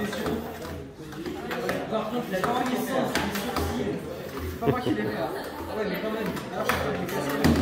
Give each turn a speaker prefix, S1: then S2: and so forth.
S1: Par contre, la reconnaissance des sourcils, c'est pas moi qui l'ai fait. Ouais, mais quand même. Alors,